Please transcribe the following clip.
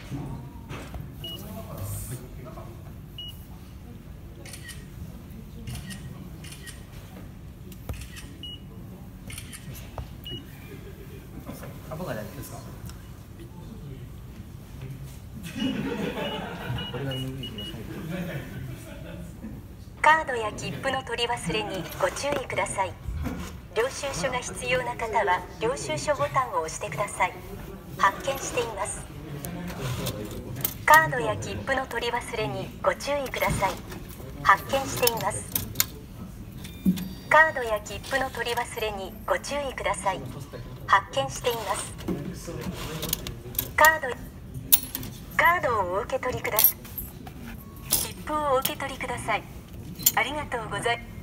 株が大丈夫ですか？これが NV ください。 カードや切符の取り忘れにご注意ください。領収書が必要な方は領収書ボタンを押してください。発見しています。カードや切符の取り忘れにご注意ください。発見しています。カードや切符の取り忘れにご注意ください。発見しています。カードをお受け取りください。切符をお受け取りください。ありがとうございます。